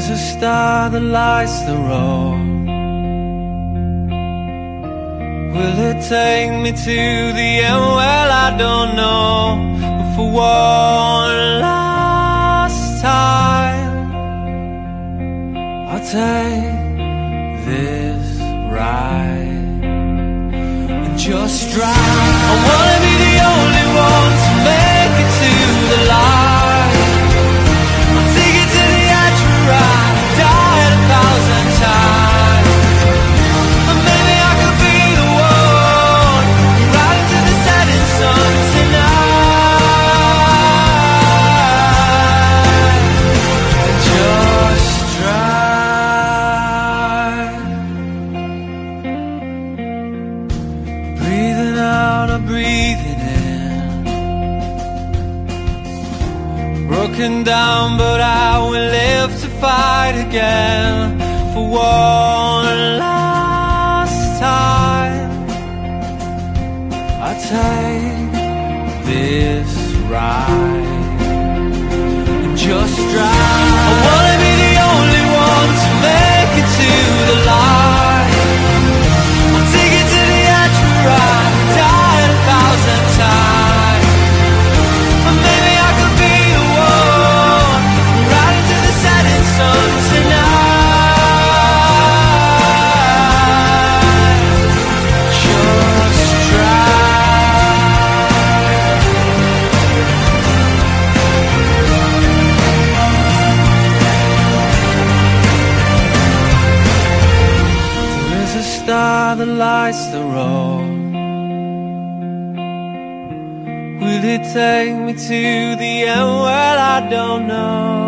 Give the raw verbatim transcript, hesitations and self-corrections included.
is a star that lights the road. Will it take me to the end? Well, I don't know. But for one last time, I'll take this ride and just drive. I wanna be the only one to make it to the light. I'll take it to the edge where I died a thousand times. And maybe I could be the one right into the setting sun tonight. And just drive. Breathing out or breathing in. Broken down, but I will live to fight again. For one last time, I take this ride and just drive. I wanna be the only one to make it to the light. I'll take it to the edge where I died a thousand times. And maybe I could be the one right into the setting sun tonight. Just drive. There is a star that lights the road. Will it take me to the end? Well, I don't know.